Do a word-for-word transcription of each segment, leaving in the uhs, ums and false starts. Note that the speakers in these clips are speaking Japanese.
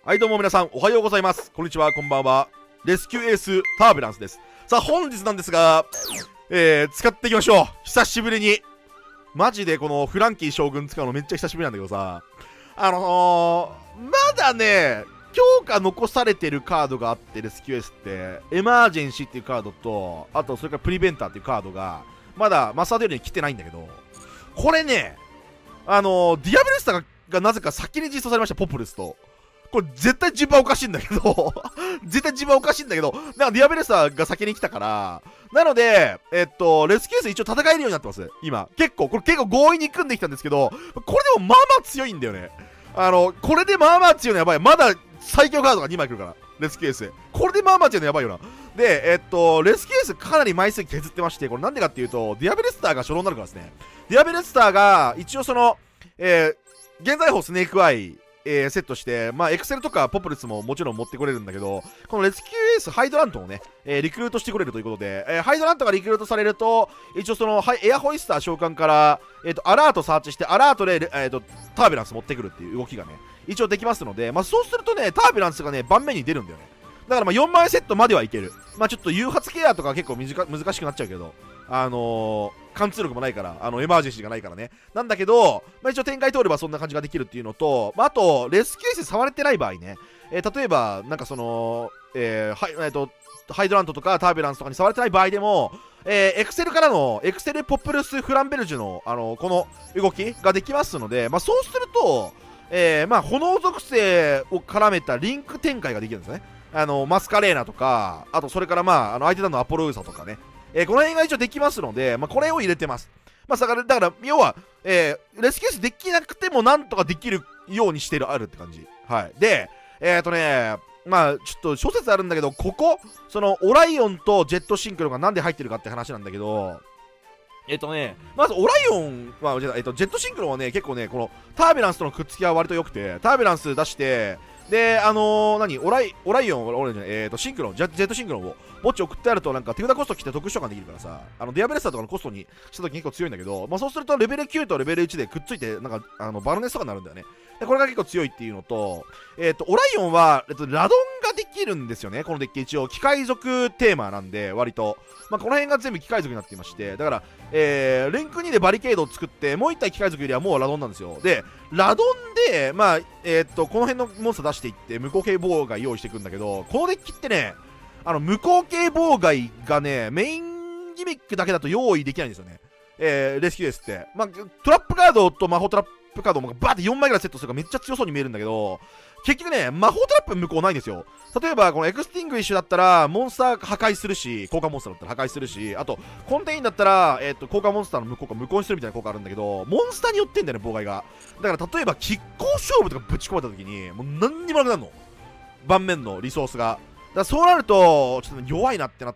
はいどうも皆さんおはようございます。こんにちは、こんばんは。レスキューエースターベランスです。さあ本日なんですが、えー、使っていきましょう。久しぶりにマジでこのフランキー将軍使うのめっちゃ久しぶりなんだけどさ、あのー、まだね強化残されてるカードがあって、レスキューエースってエマージェンシーっていうカードと、あとそれからプリベンターっていうカードがまだマスターデュエルに来てないんだけど、これねあのー、ディアベルスタががなぜか先に実装されました。ポプルスとこれ絶対順番おかしいんだけど絶対順番おかしいんだけど、なんかディアベルスターが先に来たから、なので、えっと、レスキューエース一応戦えるようになってます。今。結構、これ結構強引に組んできたんですけど、これでもまあまあ強いんだよね。あの、これでまあまあ強いのやばい。まだ最強カードがにまい来るから、レスキューエース。これでまあまあ強いのやばいよな。で、えっと、レスキューエースかなり枚数削ってまして、これなんでかっていうと、ディアベルスターが初老になるからですね。ディアベルスターが、一応その、えー、現在法スネークアイ、えー、セットして、まあ、エクセルとかポプルスももちろん持ってこれるんだけど、このレスキューエースハイドラントをね、えー、リクルートしてくれるということで、えー、ハイドラントがリクルートされると、一応その、エアホイスター召喚から、えーと、アラートサーチして、アラートで、えーと、タービュランス持ってくるっていう動きがね、一応できますので、まあ、そうするとね、タービュランスがね、盤面に出るんだよね。だからまあよんまいセットまではいける。まあちょっと誘発ケアとか結構難難しくなっちゃうけど、あのー、貫通力もないから、あのエマージェンシーがないからね。なんだけど、まあ、一応展開通ればそんな感じができるっていうのと、まあ、あと、レスキューエース触れてない場合ね、えー、例えば、なんかその、えーはいえー、とハイドラントとかタービュランスとかに触れてない場合でも、えー、エクセルからの、エクセルポプルスフランベルジュの、あのー、この動きができますので、まあ、そうすると、えー、まあ、炎属性を絡めたリンク展開ができるんですね。あのマスカレーナとか、あとそれからまあ、あの相手団のアポロウーサとかね、えー、この辺が一応できますので、まあ、これを入れてます。まあ、だから、だから要は、えー、レスキューエースできなくてもなんとかできるようにしてるあるって感じ。はい。で、えっ、ー、とね、まあ、ちょっと諸説あるんだけど、ここ、そのオライオンとジェットシンクロがなんで入ってるかって話なんだけど、えっとね、まずオライオンは、えっと、ジェットシンクロはね、結構ね、このタービュランスとのくっつきは割と良くて、タービュランス出して、で、あのー、何オライ、オライオン、オライオンじゃない、えーと、シンクロン、ジェットシンクロンを墓地送ってあると、なんか手札コスト来て特殊召喚できるからさ、あの、ディアベレスターとかのコストにした時結構強いんだけど、まあそうするとレベルきゅうとレベルいちでくっついて、なんか、あの、バルネスとかになるんだよね。で、これが結構強いっていうのと、えっと、オライオンは、えっと、ラドンができるんですよね、このデッキ一応。機械族テーマなんで、割と。まあこの辺が全部機械族になっていまして、だから、えー、レンクにでバリケードを作って、もう一体機械族よりはもうラドンなんですよ。で、ラドンで、まあ、えー、っと、この辺のモンスター出していって、無効系妨害用意していくんだけど、このデッキってね、あの、無効系妨害がね、メインギミックだけだと用意できないんですよね。えー、レスキューエースって。まあ、トラップカードと魔法トラップカードもバーってよんまいぐらいセットするからめっちゃ強そうに見えるんだけど、結局ね、魔法トラップ無効ないんですよ。例えば、このエクスティングイッシュだったら、モンスター破壊するし、効果モンスターだったら破壊するし、あと、コンテインだったら、えっと、効果モンスターの無効化無効にするみたいな効果あるんだけど、モンスターによってんだよね、妨害が。だから、例えば、拮抗勝負とかぶち込まれた時に、もう何にもなくなるの。盤面のリソースが。だからそうなると、ちょっと弱いなってなって、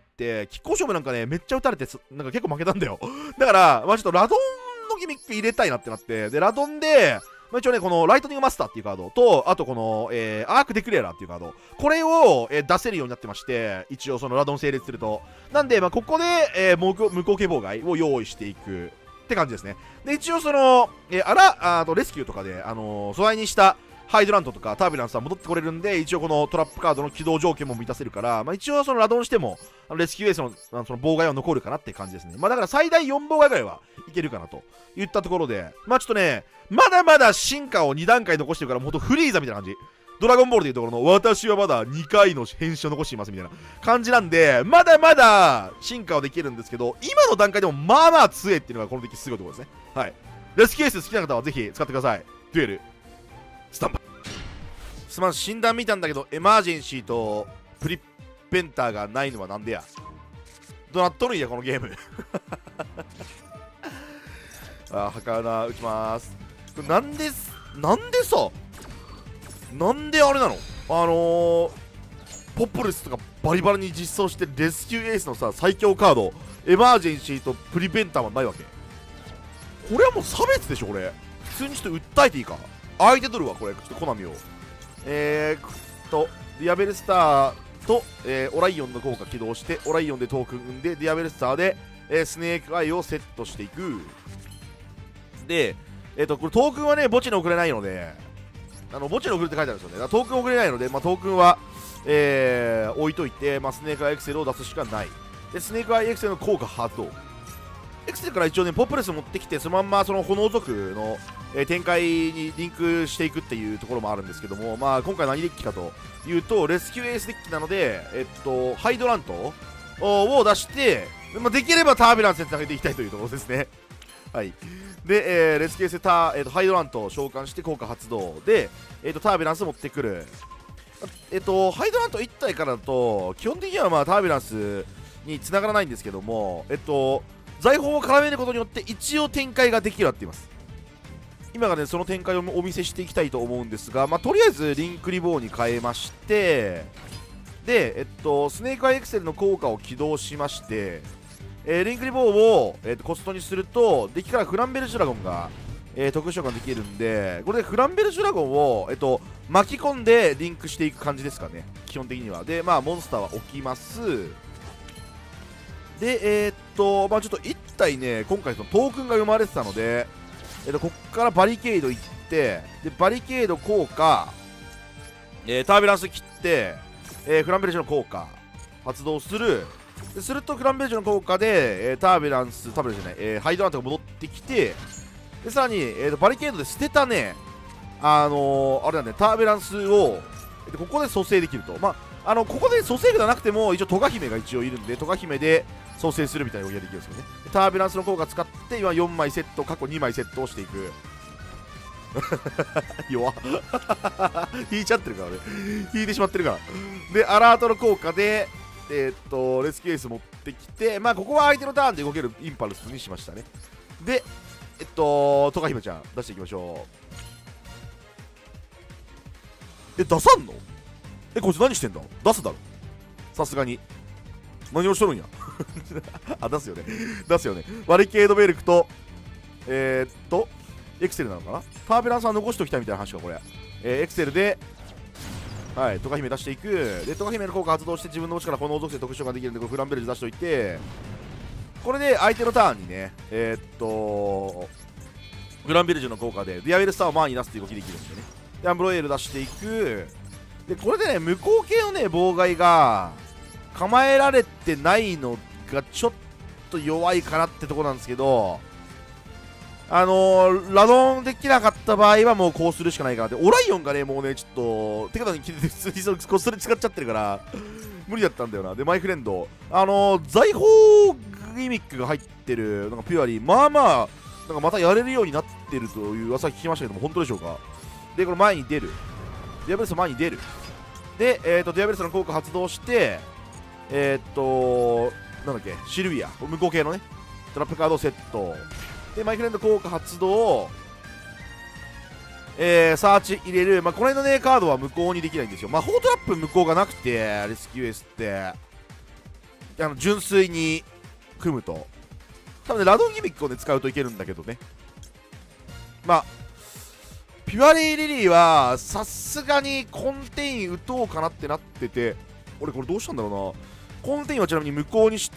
拮抗勝負なんかね、めっちゃ打たれて、なんか結構負けたんだよ。だから、まあちょっとラドンのギミック入れたいなってなって、で、ラドンで、まあ、一応ね、このライトニングマスターっていうカードと、あとこの、えー、アークデクレーラーっていうカード、これを、えー、出せるようになってまして、一応そのラドン成立すると。なんで、まあ、ここで、えー、無効系妨害を用意していくって感じですね。で、一応その、えー、あら、あとレスキューとかで、あのー、素材にしたハイドラントとかタービュランスは戻ってこれるんで、一応このトラップカードの起動条件も満たせるから、まあ、一応そのラドンしても、レスキューエースのあのその妨害は残るかなって感じですね。まあだから最大よん妨害ぐらいはいけるかなといったところで、まあちょっとね、まだまだ進化をに段階残してるから、もうほんとフリーザみたいな感じ。ドラゴンボールでいうところの、私はまだにかいの変身を残していますみたいな感じなんで、まだまだ進化はできるんですけど、今の段階でもまあまあ強いっていうのがこのデッキすごいところですね。はい。レスキューエース好きな方はぜひ使ってください。デュエル、スタンバイ。すまん、診断見たんだけど、エマージェンシーとプリペンターがないのはなんでや。どうなっとるんや、このゲーム。あ、はかな、打ちまーす。これなんで、なんでさ、なんであれなのあのー、ポプルスとかバリバリに実装してレスキューエースのさ、最強カード、エマージェンシーとプリベンターはないわけ。これはもう差別でしょ、これ。普通にちょっと訴えていいか。相手取るわ、これ。ちょっとコナミを。えーと、ディアベルスターと、えー、オライオンの効果起動して、オライオンでトークン組んで、ディアベルスターで、えー、スネークアイをセットしていく。で、えっ、ー、と、これトークンはね、墓地に送れないので、 あの墓地に送るって書いてあるんですよね。だからトークン送れないので、まあ、トークンは、えー、置いといて、まあ、スネークアイエクセルを出すしかない。で、スネークアイエクセルの効果発動。エクセルから一応ね、ポップレス持ってきて、そのまんまその炎族の、えー、展開にリンクしていくっていうところもあるんですけども、まあ、今回何デッキかというと、レスキューエースデッキなので、えっと、ハイドラントを出して、まあ、できればタービュランスにつなげていきたいというところですね。はい。で、えー、レスキューエースでター、えーと、ハイドラントを召喚して効果発動で、えーと、タービュランス持ってくる。えっと、ハイドラントいち体からだと、基本的にはまあタービュランスに繋がらないんですけども、えっと、財宝を絡めることによって一応展開ができるようになっています。今がね、その展開をお見せしていきたいと思うんですが、まあ、とりあえずリンクリボーに変えまして、で、えっと、スネークアイエクセルの効果を起動しまして、えー、リンクリボーを、えー、とコストにすると、デッキからフランベルジュラゴンが、えー、特殊召喚できるんで、これでフランベルジュラゴンを、えっと、巻き込んでリンクしていく感じですかね、基本的には。で、まあ、モンスターは置きます。で、えー、っと、まあ、ちょっといち体ね、今回そのトークンが生まれてたので、えっと、こっからバリケード行って、で、バリケード効果、えー、タービュランス切って、えー、フランベルジュの効果、発動する。ですると、フランベルジュの効果で、えー、タービュランス、タービュランスじゃない、えー、ハイドラントが戻ってきて、で、さらに、えー、とバリケードで捨てたね、あのー、あれだね、タービュランスを、えー、とここで蘇生できると。まあ、あの、ここで蘇生がなくても、一応、トガ姫が一応いるんで、トガ姫で蘇生するみたいな動きができるんですよね。タービュランスの効果使って、今よんまいセット、過去にまいセットをしていく。弱っ。引いちゃってるからね。引いてしまってるから。で、アラートの効果で、えー、っと、レスキューエース持ってきて、まあ、ここは相手のターンで動けるインパルスにしましたね。で、えっと、トガ姫ちゃん、出していきましょう。え、出さんの？え、こいつ何してんだ？出すだろ。さすがに。何をしとるんや。あ、出すよね。出すよね。バリケードベルクと、えー、っと、エクセルなのかな？タービュランスは残しておきたいみたいな話か、これ。えー、エクセルで、はい、トガ姫出していく。で、トガ姫の効果発動して自分の墓地からこの属性特殊召喚できるんで、これフランベルジュ出しておいて、これで相手のターンにね、えー、っと、フランベルジュの効果で、ディアベルスターを前に出すっていう動きできるんでね。で、アンブロエール出していく。で、これでね、無効系のね、妨害が、構えられてないのがちょっと弱いかなってとこなんですけど、あのー、ラドンできなかった場合はもうこうするしかないかなって。オライオンがね、もうね、ちょっと、手形に切れて普通にそれこっそり使っちゃってるから、無理だったんだよな。で、マイフレンド。あのー、財宝ギミックが入ってる、なんかピュアリー、まあまあ、なんかまたやれるようになってるという噂聞きましたけども、本当でしょうか。で、これ前に出る。ディアベルス前に出る。で、えっと、ディアベルスの効果発動して、えっと、なんだっけ、シルビア。向こう系のね、トラップカードセット。で、マイフレンド効果発動。えー、サーチ入れる。まあ、この辺のね、カードは無効にできないんですよ。魔法トラップ無効がなくて、レスキューエースって、あの、純粋に組むと。多分ね、ラドンギミックをね、使うといけるんだけどね。まあ、ピュアリーリリーは、さすがにコンテイン打とうかなってなってて、俺これどうしたんだろうな。コンテインはちなみに無効にして、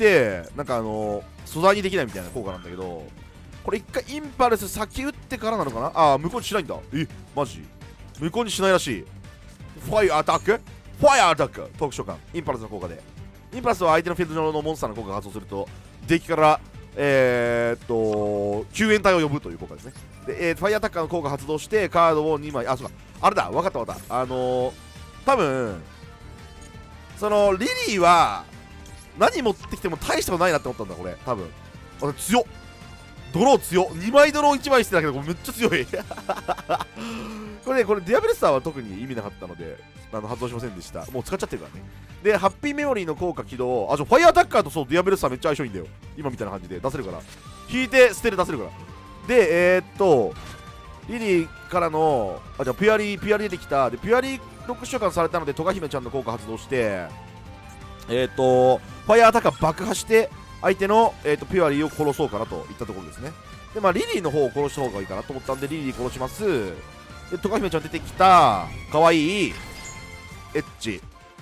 なんかあの、素材にできないみたいな効果なんだけど、これ一回インパルス先打ってからなのかな。ああ、無効にしないんだ。え、マジ無効にしないらしい。ファイアアタックファイアアタック特殊召喚。インパルスの効果で。インパルスは相手のフィールド上のモンスターの効果が発動すると、デッキから、えー、っと、救援隊を呼ぶという効果ですね。で、えー、ファイアアタッカーの効果発動して、カードをにまい、あ、そうか、あれだ、わかったわかった。あのー、多分、その、リリーは、何持ってきても大したことないなって思ったんだ、これ。多分。あ、強っ。ドロー強っ。にまいドローいちまいしてたけど、これめっちゃ強い。これね、これディアベルスターは特に意味なかったので、あの発動しませんでした。もう使っちゃってるからね。で、ハッピーメモリーの効果起動。あ、ちょ、ファイアアタッカーとそう、ディアベルスターめっちゃ相性いいんだよ。今みたいな感じで出せるから。引いて捨てる出せるから。で、えー、っと、リリーからの、あ、じゃあ、ピュアリー、ピュアリー出てきた。で、ピュアリーロック召喚されたので、トガ姫ちゃんの効果発動して、えー、っと、ファイアアタッカー爆破して、相手の、えー、とピュアリーを殺そうかなといったところですね。で、まあ、リリーの方を殺した方がいいかなと思ったんで、リリー殺します。で、トカヒメちゃん出てきた。かわいい。エッチ。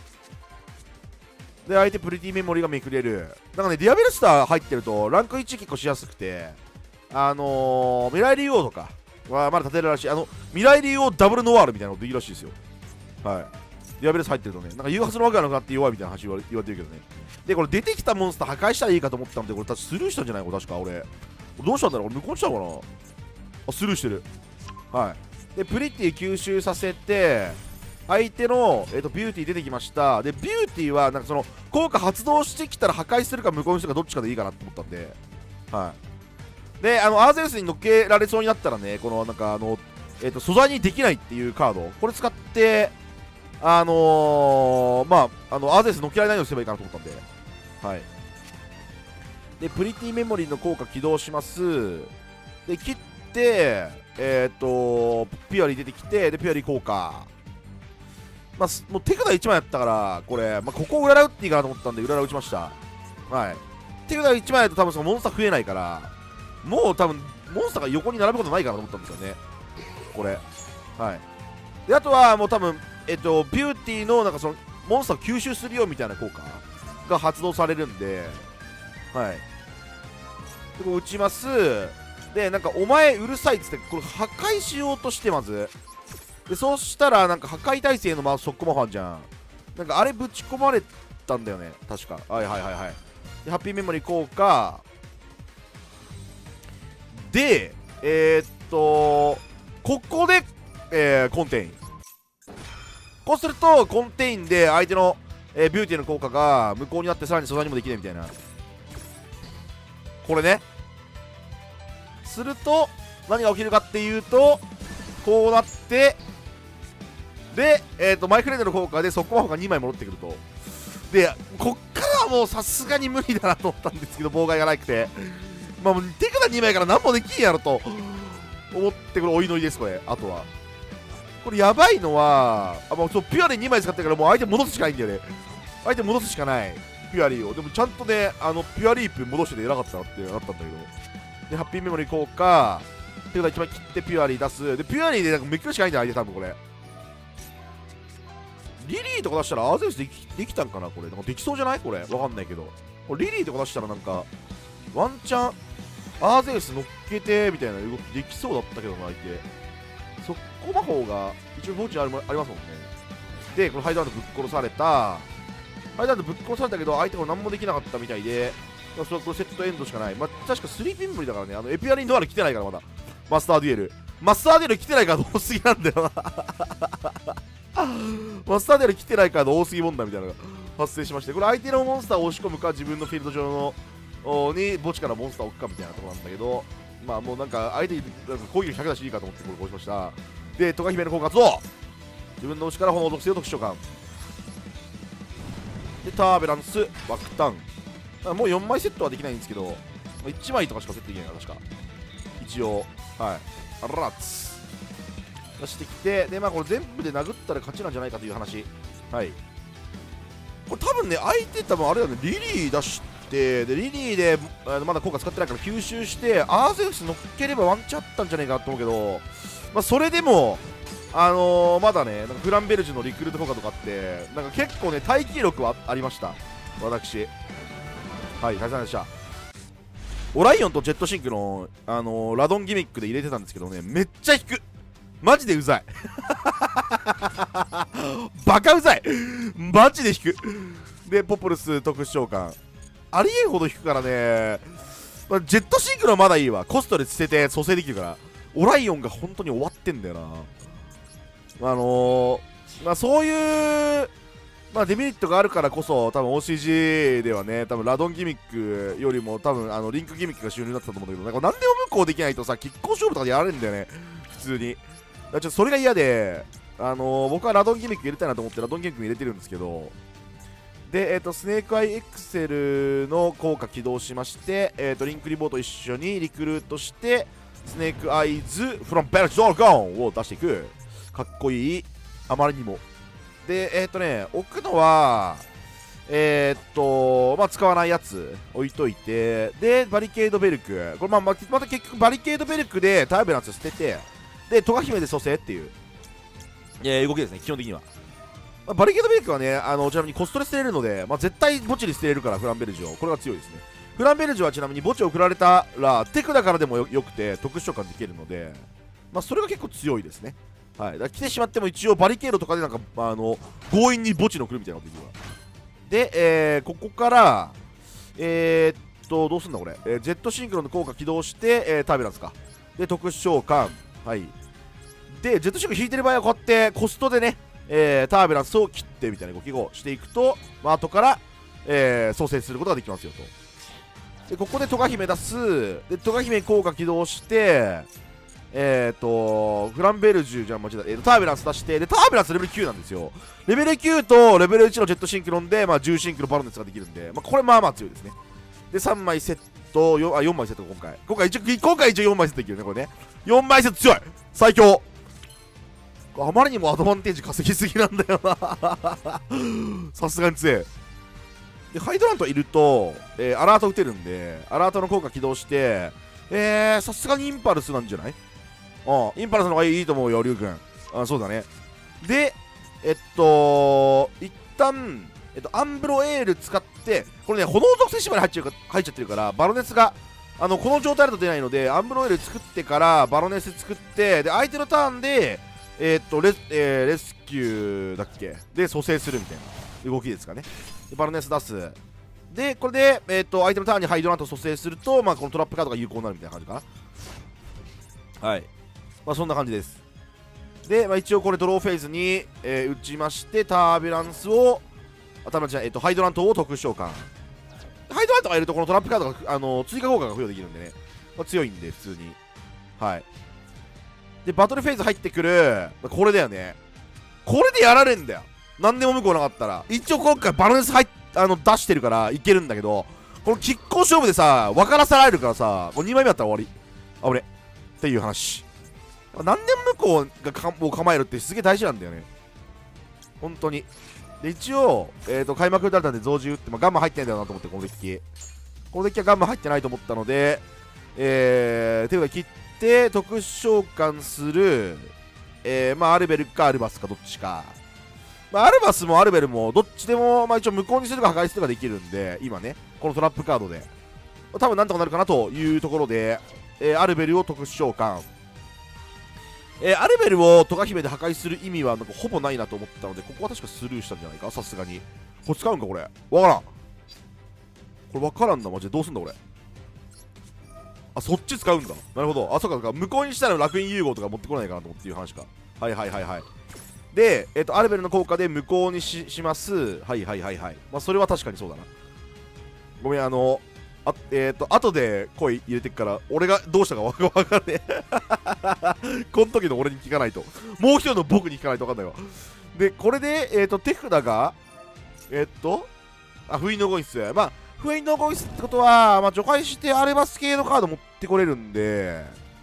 で、相手プリティメモリーがめくれる。なんかね、ディアベルスター入ってると、ランクいち結構しやすくて、あのー、メライリー王とか、 はまだ立てるらしい。あの、未来竜王ダブルノワールみたいなのできるらしいですよ。はい。ディアベレス入ってるとね、なんか誘発のわけがなくなって弱いみたいな話言われ言われてるけどね。で、これ出てきたモンスター破壊したらいいかと思ってたんで、これ確かスルーしたんじゃないこれ確か俺。どうしたんだろう俺無効したのかなあ、スルーしてる。はい。で、プリティ吸収させて、相手の、えーと、ビューティー出てきました。で、ビューティーは、なんかその、効果発動してきたら破壊するか無効にするかどっちかでいいかなと思ったんで、はい。で、あの、アーゼウスに乗っけられそうになったらね、この、なんかあの、えーと、素材にできないっていうカード、これ使って、あのー、まあ、あの、アーゼウス乗っけられないようにすればいいかなと思ったんで、はい。で、プリティメモリーの効果起動します。で、切って、えっ、ー、と、ピュアリー出てきて、で、ピュアリー効果。まあ、もう手札いちまいやったから、これ、まあ、ここを裏ラ打っていいかなと思ったんで、裏ラ打ちました。はい。手札いちまいだと多分そのモンスター増えないから、もう多分、モンスターが横に並ぶことないかなと思ったんですよね。これ。はい。で、あとはもう多分、えっ、ー、と、ビューティーの、なんかその、モンスターを吸収するよみたいな効果が発動されるんで、はい。で、こう打ちます。で、なんか、お前うるさいっつって、これ破壊しようとしてまず。で、そうしたら、なんか破壊耐性のま速攻魔法あんじゃん。なんかあれぶち込まれたんだよね。確か。はいはいはいはい。で、ハッピーメモリー効果。で、えー、っと、ここで、えー、コンテイン。こうすると、コンテインで相手の、えー、ビューティーの効果が無効になってさらに素材にもできないみたいな。これね。すると、何が起きるかっていうと、こうなって、で、えっと、マイフレンドの効果で速攻魔法がにまい戻ってくると。で、こっからはもうさすがに無理だなと思ったんですけど、妨害がなくて。まあ、もう手札にまいから何もできんやろと思って、これ、お祈りです、これ。あとは。これ、やばいのは、あ、もう、そう、ピュアリーにまい使ってるから、もう相手戻すしかないんだよね。相手戻すしかない。ピュアリーを。でも、ちゃんとね、あの、ピュアリープ戻してて偉かったなってなったんだけど。で、ハッピーメモリー効果。手札いちまい切ってピュアリー出す。で、ピュアリーでなんかめくるしかないんだよ、相手、多分これ。リリーとか出したらアーゼウスでき、できたんかなこれ。なんかできそうじゃないこれ。わかんないけど。これリリーとか出したらなんか、ワンチャン、アーゼウス乗っけて、みたいな動きできそうだったけどな、相手。速攻魔法が、一応墓地ありますもんね。で、このハイドアンドぶっ殺された。ハイドアンドぶっ殺されたけど、相手が何もできなかったみたいで、それこれセットエンドしかない。まあ、確かスリーピン無理だからね。あの、エピアリンドアル来てないからまだ。マスターデュエル。マスターデュエル来てないから多すぎなんだよな。マスターデュエル来てないから多すぎ問題みたいなのが発生しまして、これ相手のモンスターを押し込むか、自分のフィールド上のに墓地からモンスターを置くかみたいなところなんだけど、まあもうなんか相手になんか攻撃ひゃく出していいかと思ってこれこうしました。で、トカヒメの効果発動。自分の推しから炎属性を特殊召喚。で、ターベランス、爆弾。もうよんまいセットはできないんですけど、いちまいとかしかセットできないから確か。一応、はい。あらっつ。出してきて、で、まあこれ全部で殴ったら勝ちなんじゃないかという話。はい。これ多分ね、相手多分あれだね、リリー出して、で、リリーでまだ効果使ってないから吸収して、アーゼウス乗っければワンチャンあったんじゃないかと思うけど、まあそれでも、あのー、まだね、なんかフランベルジュのリクルート効果とかって、なんか結構ね、待機力はありました。私。はい、大変でした。オライオンとジェットシンクの、あのー、ラドンギミックで入れてたんですけどね、めっちゃ引く。マジでうざい。バカうざい。マジで引く。で、ポポルス特殊召喚。ありえんほど引くからね、まあ、ジェットシンクのはまだいいわ。コストで捨てて蘇生できるから。オライオンが本当に終わってんだよな。あのー、まあそういう、まあデメリットがあるからこそ、多分 オーシージー ではね、多分ラドンギミックよりも多分あのリンクギミックが主流になってたと思うんだけど、なんか何でも無効できないとさ、拮抗勝負とかでやられるんだよね。普通に。だからちょっとそれが嫌で、あのー、僕はラドンギミック入れたいなと思ってラドンギミック入れてるんですけど、で、えっ、ー、と、スネークアイエクセルの効果起動しまして、えっ、ー、と、リンクリボーと一緒にリクルートして、スネークアイズフロムベルチドラゴンを出していく。かっこいい。あまりにも。で、えっ、ー、とね、置くのは、えっ、ー、と、まあ、使わないやつ置いといて、で、バリケードベルク。これ、まあ、また結局バリケードベルクでターベランス捨てて、で、トガヒメで蘇生っていう、えー、動きですね、基本的には。まあ、バリケードベルクはね、あの、ちなみにコストで捨てれるので、まあ、絶対墓地に捨てれるから、フランベルジュを。これが強いですね。フランベルジュはちなみに墓地を送られたら、テクだからでも よ, よくて、特殊召喚できるので、 まあ、それが結構強いですね。はい。だから来てしまっても一応バリケードとかでなんか、まあ、あの、強引に墓地の来るみたいなことできるわ。で、えー、ここから、えー、っと、どうすんだこれ。えー、ジェットシンクロの効果起動して、えー、タービュランスか。で、特殊召喚。はい。で、ジェットシンクロ引いてる場合はこうやってコストでね、えー、タービュランスを切ってみたいな動きをしていくと、まあ、後から、えー、蘇生することができますよと。で、ここでトガ姫出す。で、トガ姫効果起動して、えっ、ー、と、フランベルジュじゃん、間違えた。えーと、タービュランス出して、で、タービュランスレベルきゅうなんですよ。レベルきゅうとレベルいちのジェットシンクロンで、まあ、じゅうシンクロバロネスができるんで、まあ、これまあまあ強いですね。で、さんまいセット、よあ、よんまいセット、今回。今回一応、今回一応よんまいセットできるね、これね。よんまいセット強い最強あまりにもアドバンテージ稼ぎすぎなんだよなさすがに強い。で、ハイドラントいると、えー、アラート打てるんで、アラートの効果起動して、えー、さすがにインパルスなんじゃない？ああ、インパルスの方がいいと思うよ、リュウ君。あ、そうだね。で、えっと、一旦、えっと、アンブロエール使って、これね、炎属性縛り入っちゃうか入っちゃってるから、バロネスが、あの、この状態だと出ないので、アンブロエール作ってから、バロネス作って、で、相手のターンで、えー、っとレス、えー、レスキューだっけで蘇生するみたいな動きですかね。でバロネス出す。で、これで、えー、っと相手のターンにハイドラント蘇生すると、まあ、このトラップカードが有効になるみたいな感じかな。はい。まあ、そんな感じです。で、まあ、一応これドローフェイズに、えー、打ちまして、タービュランスを、頭じゃ、えー、っとハイドラントを特殊召喚。ハイドラントがいると、このトラップカードが、あのー、追加効果が付与できるんでね、まあ、強いんで、普通に。はい。で、バトルフェーズ入ってくる、これだよね。これでやられんだよ。なんでも向こうなかったら。一応今回バロネス入っあの出してるからいけるんだけど、この拮抗勝負でさ、分からされるからさ、これにまいめだったら終わり。あ、俺。っていう話。なんでも向こうがかを構えるってすげえ大事なんだよね。本当に。で、一応、えーと、開幕打たれたんで増獣打って、まあ、ガンマ入ってんだよなと思って、このデッキ。このデッキはガンマ入ってないと思ったので、えー、手札切って、で特殊召喚する、えー、まあアルベルかアルバスかどっちか、まあ、アルバスもアルベルもどっちでも、まあ、一応無効にするか破壊するかできるんで、今ねこのトラップカードで多分なんとかなるかなというところで、えー、アルベルを特殊召喚、えー、アルベルをトガ姫で破壊する意味はなんかほぼないなと思ったので、ここは確かスルーしたんじゃないか、さすがに。これ使うんかこれ、わからん、これわからんなマジで。どうすんだこれ。あ、そっち使うんだ。なるほど。あ、そうか、そうか。向こうにしたら楽園融合とか持ってこないかなと思っていう話か。はいはいはいはい。で、えっと、アルベルの効果で無効に し, します。はいはいはいはい。まあ、それは確かにそうだな。ごめん、あの、あえっと、後で声入れてくから、俺がどうしたかわかんねえ。この時の俺に聞かないと。もう一人の僕に聞かないとわかんないわ。で、これで、えっと、手札が、えっと、あ、不意のゴイス。まあ、不意のゴイスってことは、まあ、除外してアレバス系のカード持ってこれるんで、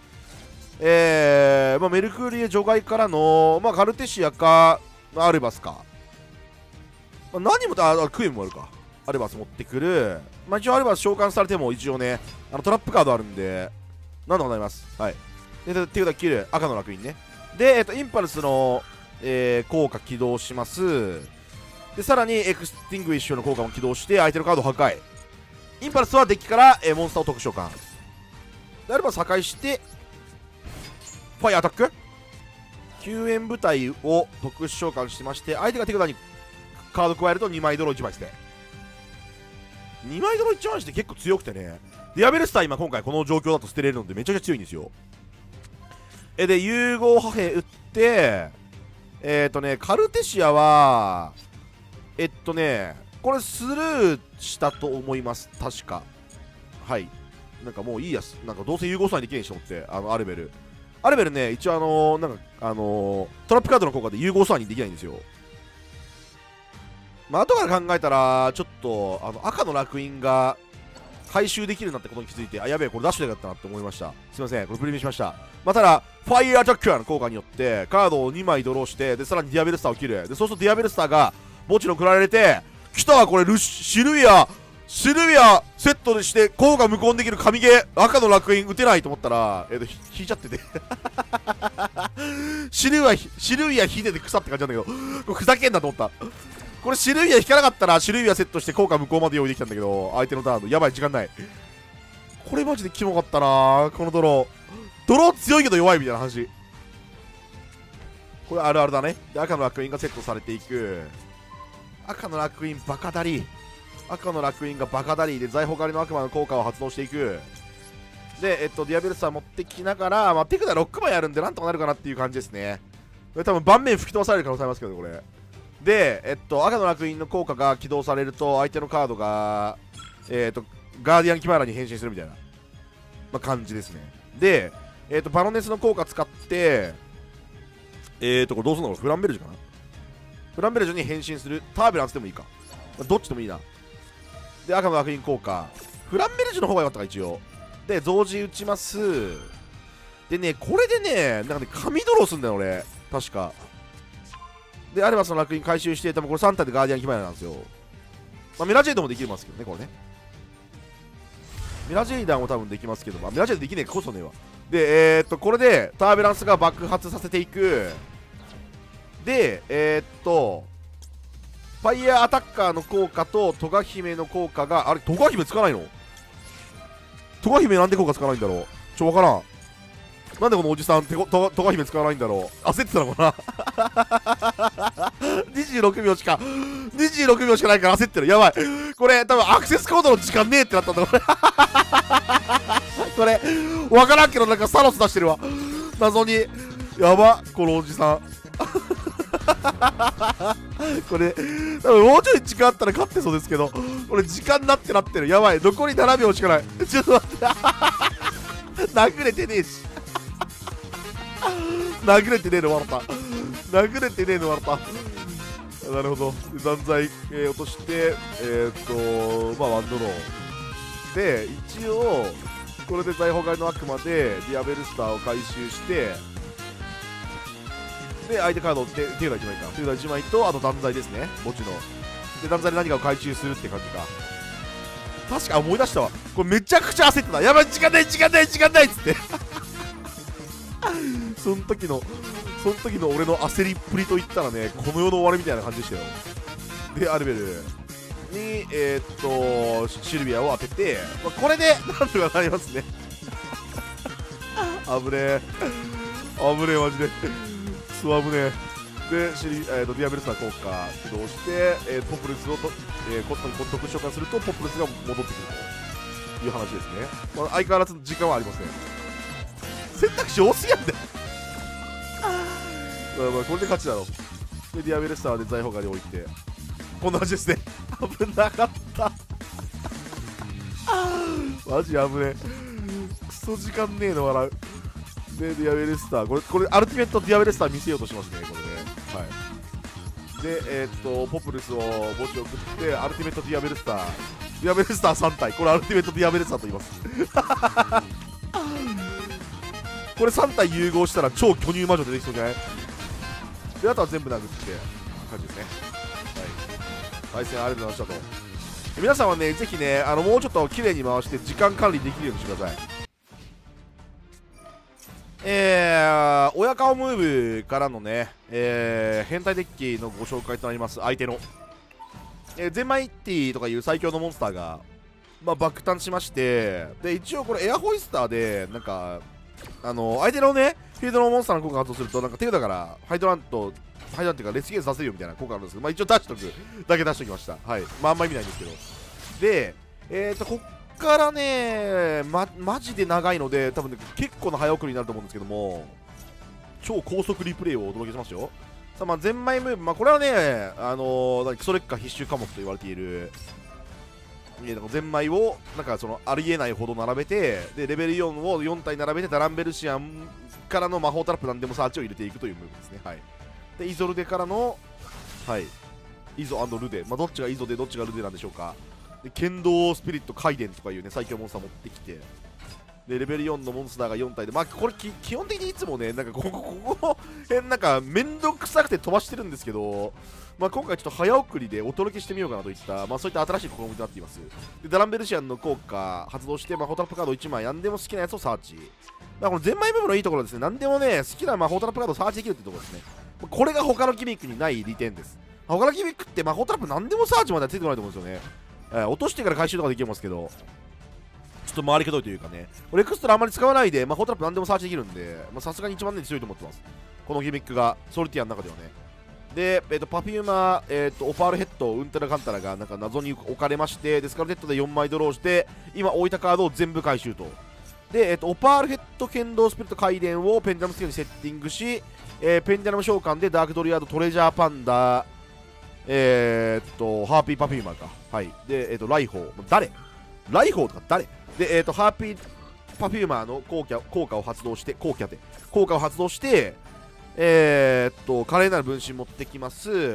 えー、まあ、メルクーリエ除外からの、まあ、カルテシアか、まあ、アルバスか。まあ、何も、あ、クエムもあるか。アルバス持ってくる。まあ、一応アルバス召喚されても一応ね、あのトラップカードあるんで、なんとかなります。はい。で、手札切る。赤の楽園ね。で、えっと、インパルスの、えー、効果起動します。で、さらにエクスティングイッシュの効果も起動して、相手のカードを破壊。インパルスはデッキから、えー、モンスターを特殊召喚。であれば破壊して、ファイアアタック救援部隊を特殊召喚してまして、相手が手札にカード加えるとにまいドローいちまいですね。にまいドローいちまいして結構強くてね。ディアベルスター今今回この状況だと捨てれるのでめちゃくちゃ強いんですよ。え、で、融合破兵打って、えっとね、カルテシアは、えっとね、これスルーしたと思います。確か。はい。なんかもういいやつ。なんかどうせ融合さにできないでしょって、あの、アルベル。アルベルね、一応あのー、なんか、あのー、トラップカードの効果で融合ソアにできないんですよ。まあ、後から考えたら、ちょっと、あの、赤の楽園が回収できるなってことに気づいて、あ、やべえ、これ出してなかったなって思いました。すいません、これプレミアしました。まあ、ただ、ファイアアタックの効果によって、カードをにまいドローして、で、さらにディアベルスターを切る。で、そうするとディアベルスターが、墓地の食られて、来たわ、これ、ルシ、シルビア、シルビアセットでして効果無効にできる神ゲー赤の楽園打てないと思ったら、えっと引いちゃっててシルビアシルビア引いてて草って感じなんだけど、これふざけんなと思った。これシルビア引かなかったらシルビアセットして効果無効まで用意できたんだけど、相手のターンのやばい時間ない。これマジでキモかったなこのドロー。 ドロー強いけど弱いみたいな話。これあるあるだね。で、赤の楽園がセットされていく。赤の楽園バカダリ。赤の楽園がバカダリで財宝狩りの悪魔の効果を発動していく。で、えっと、ディアベルスター持ってきながら、まあ、手札ろくまいあるんでなんとかなるかなっていう感じですね。これ多分盤面吹き飛ばされる可能性ありますけど、これ。で、えっと、赤の楽園の効果が起動されると、相手のカードが、えっと、ガーディアンキマーラに変身するみたいな、まあ、感じですね。で、えっと、バロネスの効果使って、えっと、これどうするの？フランベルジュかな？フランベルジュに変身する。タービュランスでもいいか。どっちでもいいな。で、赤の楽園効果。フランベルジュの方が良かったか、一応。で、増字打ちます。でね、これでね、なんかね、紙ドローすんだよ、俺。確か。で、アルバスの楽園回収して、多分これさん体でガーディアンキマイラなんですよ。まあ、ミラジェイドもできますけどね、これね。ミラジェイダーも多分できますけど、まあ、ミラジェイドできねえか、こそねえわ。で、えー、っと、これでターベランスが爆発させていく。で、えー、っと、ファイヤーアタッカーの効果とトガ姫の効果が、あれ、トガ姫つかないの？トガ姫なんで効果つかないんだろう？ちょ、わからん。なんでこのおじさん、トガ、トガ姫使わないんだろう？焦ってたのかなにじゅうろくびょうしか、にじゅうろくびょうしかないから焦ってる。やばい。これ、多分アクセスコードの時間ねえってなったんだ、これ。これ、わからんけど、なんかサロス出してるわ。謎に。やば、このおじさん。これ、多分もうちょい時間あったら勝ってそうですけど、これ時間なってなってる。やばい。残りななびょうしかない。ちょっと待って。殴れてねえし。殴れてねえの笑った。殴れてねえの笑った。なるほど。残罪、えー、落として、えー、っと、まあ、ワンドロー。で、一応、これで財宝狩りの悪魔で、ディアベルスターを回収して、で、相手カードって手札いちまいか。手札いちまいと、あと断罪ですね。墓地の。で、断罪で何かを回収するって感じか。確か思い出したわ。これめちゃくちゃ焦ってた。やばい、時間ない、時間ない、時間ないっつって。その時の、その時の俺の焦りっぷりといったらね、この世の終わりみたいな感じでしたよ。で、アルベルに、えー、っと、シルビアを当てて、まあ、これで、なんとかなりますね。危ねえ。危ねえ、マジで。クソ危ねえ。で、シリ、えー、とディアベルスター効果起動して、えー、ポプルスをと、えー、コストに特殊召喚すると、ポプルスが戻ってくるという話ですね。まあ、相変わらず時間はありますね。選択肢多すぎやんだよ。まあまあ、これで勝ちだろ。で、ディアベルスターで財宝狩り置いて、こんな感じですね。危なかった。マジ危ねえ。クソ時間ねえの笑う。で、ディアベルスター、これ、これ、アルティメットディアベルスター見せようとしますね、これね。はい。で、えー、っと、ポプルスを墓地送って、アルティメットディアベルスター、ディアベルスターさん体、これ、アルティメットディアベルスターと言います。これさん体融合したら超巨乳魔女出てきそうじゃない？で、あとは全部殴って感じですね。はい。対戦ありがとうございましたと。皆さんはね、ぜひね、あのもうちょっと綺麗に回して時間管理できるようにしてください。えー、親顔ムーブからのね、えー、変態デッキのご紹介となります、相手の。えー、ゼンマイティとかいう最強のモンスターが、まあ、爆誕しまして、で、一応これエアホイスターで、なんか、あの、相手のね、フィールドのモンスターの効果が発動すると、なんか手札からハイドラント、ハイドラントっていうかレスゲーズさせるよみたいな効果あるんですけど、まあ一応出しとくだけ出しときました。はい。まああんま意味ないんですけど。で、えーと、こっからね、ま、マジで長いので、多分ね、結構な早送りになると思うんですけども、超高速リプレイをお届けしますよ。さあ、まあ、ゼンマイムーブ、まあこれはね、あのー、クソ劣化必修科目と言われている、ゼンマイをなんかそのありえないほど並べて、でレベルよんをよん体並べてダランベルシアンからの魔法トラップなんでもサーチを入れていくというムーブですね。はい。でイゾルデからの、はい、イゾ&ルデ、まあ、どっちがイゾでどっちがルデなんでしょうか。で剣道スピリットカイデンとかいうね最強モンスター持ってきて、でレベルよんのモンスターがよん体で、まあこれき基本的にいつもねなんかここここ辺なんかめんどくさくて飛ばしてるんですけど、まあ、今回ちょっと早送りでお届けしてみようかなといった、まあ、そういった新しい試みとなっています。でダランベルシアンの効果発動して、魔法トラップカードいちまい何でも好きなやつをサーチ。まあ、このゼンマイ部分のいいところはですね、何でもね好きな魔法トラップカードをサーチできるってところですね。これが他のギミックにない利点です。他のギミックって魔法トラップ何でもサーチまではついてこないと思うんですよね。えー、落としてから回収とかできますけど、 ちょっと回りくどいというかね、レクストラあんまり使わないで、魔法トラップ何でもサーチできるんで、さすがに一番ね強いと思ってます。このギミックが、ソルティアの中ではね。で、えっ、ー、と、パフューマー、えっ、ー、と、オパールヘッド、ウンタラカンタラがなんか謎に置かれまして、で、スカルテッドでよんまいドローして、今置いたカードを全部回収と。で、えっ、ー、と、オパールヘッド、剣道スピリット、回電をペンダムスキルにセッティングし、えー、ペンダム召喚でダークドリアード、トレジャーパンダ、えー、っと、ハーピーパフューマーか。はい。で、えー、っと、ライホー。誰ライホーとか誰で、えー、っと、ハーピーパフューマーの効果効果を発動して、効果で、効果を発動して、えー、っと、華麗なる分身持ってきます。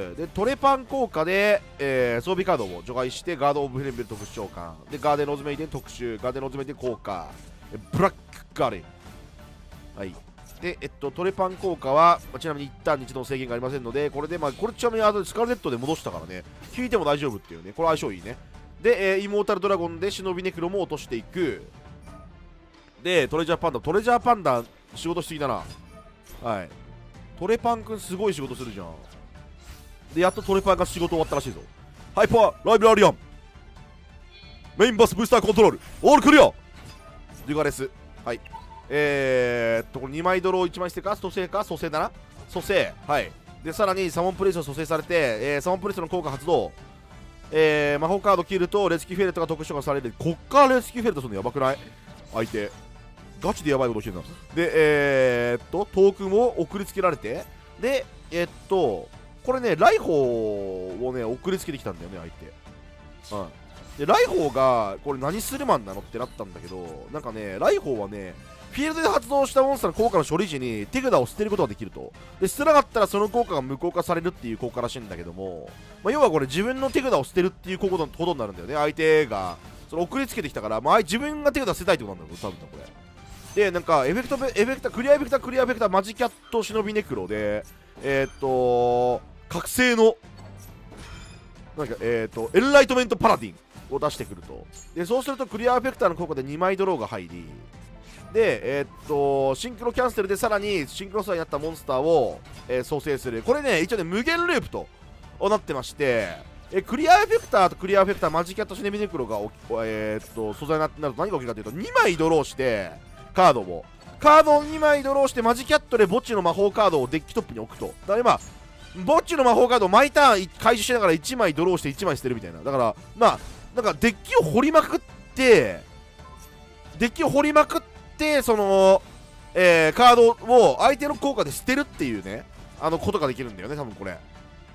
で、トレパン効果で、えー、装備カードを除外して、ガード・オブ・フレンベル特殊召喚。で、ガーデン・ロズメイデン特殊。ガーデン・ロズメイデン効果。ブラック・ガーレン。はい。で、えっと、トレパン効果は、まあ、ちなみに一旦に一度の制限がありませんので、これで、まあ、これちなみにあとスカルレットで戻したからね、引いても大丈夫っていうね、これ相性いいね。で、えー、イモータルドラゴンで忍びネクロも落としていく。で、トレジャーパンダ、トレジャーパンダ、仕事しすぎだな。はい。トレパンくんすごい仕事するじゃん。で、やっとトレパンが仕事終わったらしいぞ。ハイパー、ライブラリアン。メインバスブースターコントロール。オールクリア。デュガレス。はい。えーっと、これにまいドローいちまい捨てか、蘇生か、蘇生だな。蘇生。はい。で、さらにサモンプレイスを蘇生されて、えー、サモンプレイスの効果発動。えー、魔法カード切ると、レスキューフェルトが特殊召喚される。こっからレスキューフェルトするのやばくない？相手。ガチでやばいことしてるな。で、えー、っと、トークンを送りつけられて、で、えー、っと、これね、ライホーをね、送りつけてきたんだよね、相手。うん。で、ライホーが、これ何スルマンなのってなったんだけど、なんかね、ライホーはね、フィールドで発動したモンスターの効果の処理時に手札を捨てることができると。で、捨てなかったらその効果が無効化されるっていう効果らしいんだけども、まあ、要はこれ自分の手札を捨てるっていうことになるんだよね。相手が、その送りつけてきたから、まあ、自分が手札捨てたいってことなんだよ、多分これ。で、なんか、エフェクト、エフェクター、クリアエフェクター、クリアエフェクター、マジキャット、忍びネクロで、えー、っと、覚醒の、なんか、えー、っと、エンライトメントパラディンを出してくると。で、そうするとクリアエフェクターの効果でにまいドローが入り、で、えー、っと、シンクロキャンセルでさらにシンクロスターになったモンスターを、えー、蘇生する。これね、一応ね、無限ループとなってまして、えクリアエフェクターとクリアエフェクター、マジキャットシネミネクロが、えー、っと素材になると何が起きるかというと、にまいドローして、カードを、カードをにまいドローして、マジキャットで墓地の魔法カードをデッキトップに置くと。だから今、墓地の魔法カードを毎ターン回収しながらいちまいドローしていちまい捨てるみたいな。だから、まあ、なんかデッキを掘りまくって、デッキを掘りまくって、その、えー、カードを相手の効果で捨てるっていうね、あのことができるんだよね、多分これ。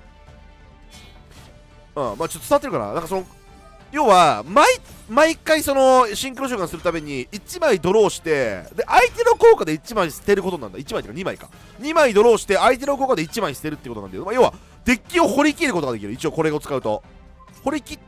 うん、まあちょっと伝わってるかな。なんかその、要は、毎、毎回その、シンクロ召喚するためにいちまいドローして、で、相手の効果でいちまい捨てることなんだ。いちまいというかにまいか。にまいドローして、相手の効果でいちまい捨てるってことなんだよ。まあ、要は、デッキを掘り切ることができる。一応これを使うと。掘り切って、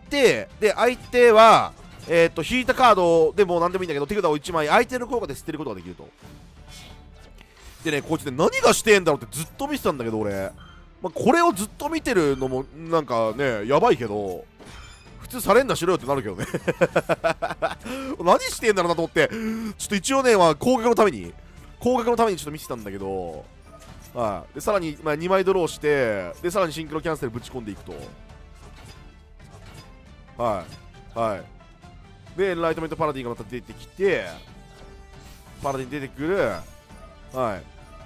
で、相手は、えー、っと、引いたカードでも何でもいいんだけど、手札をいちまい相手の効果で捨てることができると。でね、こいつね、何がしてんだろうってずっと見てたんだけど、俺。まあ、これをずっと見てるのも、なんかね、やばいけど、普通サレンダーしろよってなるけどね。何してんだろうなと思って、ちょっと一応ね、まあ、高額のために、高額のためにちょっと見てたんだけど、はい。で、さらに、まあ、にまいドローして、で、さらにシンクロキャンセルぶち込んでいくと。はい。はい。で、エンライトメントパラディンがまた出てきて、パラディン出てくる。はい。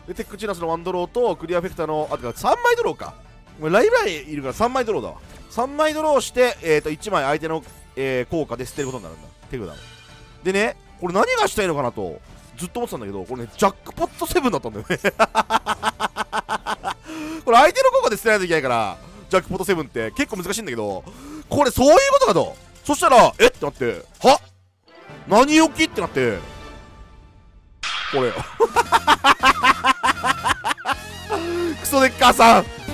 で、テックチナスのワンドローとクリアフェクターの、あ、てかさんまいドローか。ライブラリいるからさんまいドローだわ。さんまいドローして、えー、といちまい相手の、えー、効果で捨てることになるんだ。手札を。でね、これ何がしたいのかなとずっと思ってたんだけど、これね、ジャックポットセブンだったんだよね。これ相手の効果で捨てないといけないから、ジャックポットセブンって結構難しいんだけど、これそういうことかと。そしたら、えってなって、は何置きってなって、これ。クソデッカーさん